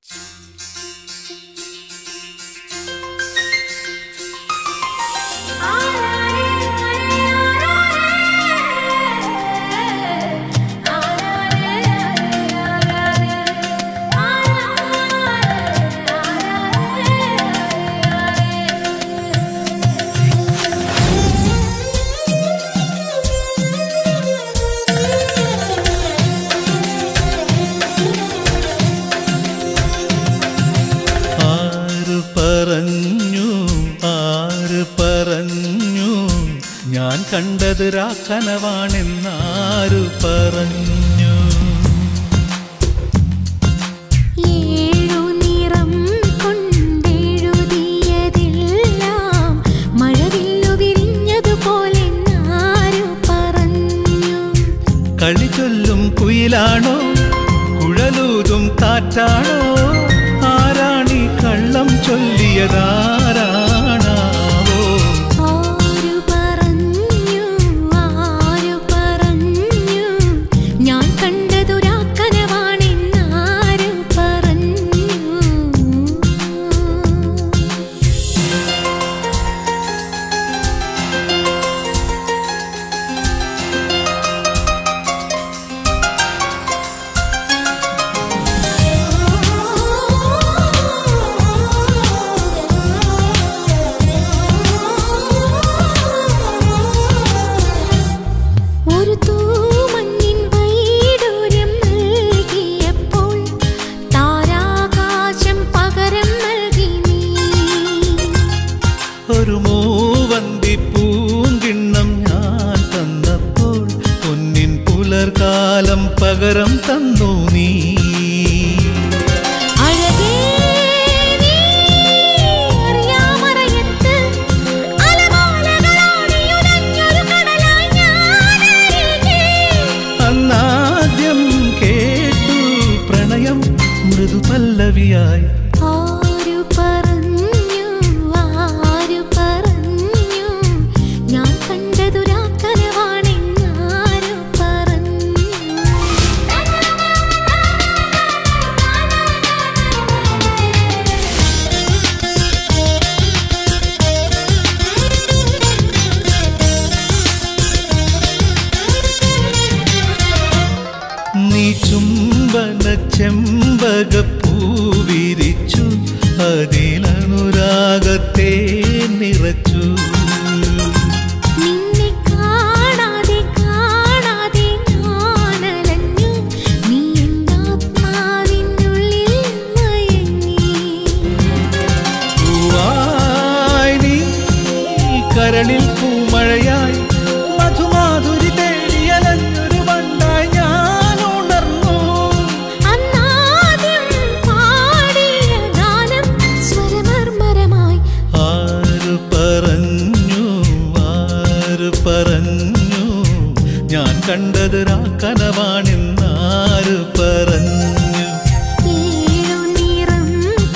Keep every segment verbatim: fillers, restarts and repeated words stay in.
കണ്ടത് രാക്കനവാണെന്നാരു പറഞ്ഞു. ഏഴു നിറം കൊണ്ടെഴുതിയതെല്ലാം മഴവില്ലു വിരിഞ്ഞതുപോലെന്നാരു പറഞ്ഞു. കളി ചൊല്ലും കുയിലാണോ കുഴലൂതും കാറ്റാണോ ആരാണി കള്ളം ചൊല്ലിയതാരാണാ? ഒരു മൂവന്തി പൂങ്കിണ്ണം ഞാൻ തന്നപ്പോൾ പൊന്നിൻ പുലർകാലം പകരം തന്നു നീ. അന്നാദ്യം കേട്ടു പ്രണയം മൃദു പല്ലവിയായി. ചുംബന ചെമ്പകപ്പൂവിരിച്ചു അതിലനുരാഗത്തെ നിറച്ചു. നിന്നെ കാണാതെ കാണാതെ ഞാനലഞ്ഞു നീ എന്നാത്മാവിനുള്ളിൽ മയങ്ങി. പൂവായി നീ കരളിൽ പൂമഴയായി മധുമാധുരി തേടിയലഞ്ഞൊരു വണ്ടായി ഞാൻ. പറഞ്ഞു ഞാൻ കണ്ടത് രാക്കനവാണെന്നാരു പറഞ്ഞു. ഏഴു നിറം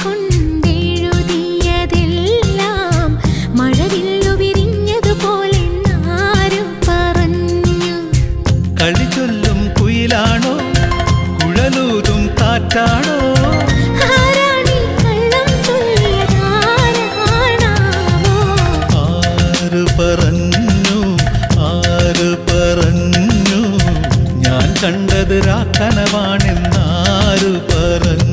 കൊണ്ടെഴുതിയതെല്ലാം മഴവില്ലു വിരിഞ്ഞതുപോലെന്നാരു പറഞ്ഞു. കളി ചൊല്ലും കുയിലാണോ കുഴലൂതും കാറ്റാണോ ആരാണി കള്ളം ചൊല്ലിയതാരാണാവോ? ആര് പറഞ്ഞു ആര് പറഞ്ഞു ഞാൻ കണ്ടത് രാക്കനവാണെന്നാരു പറഞ്ഞു.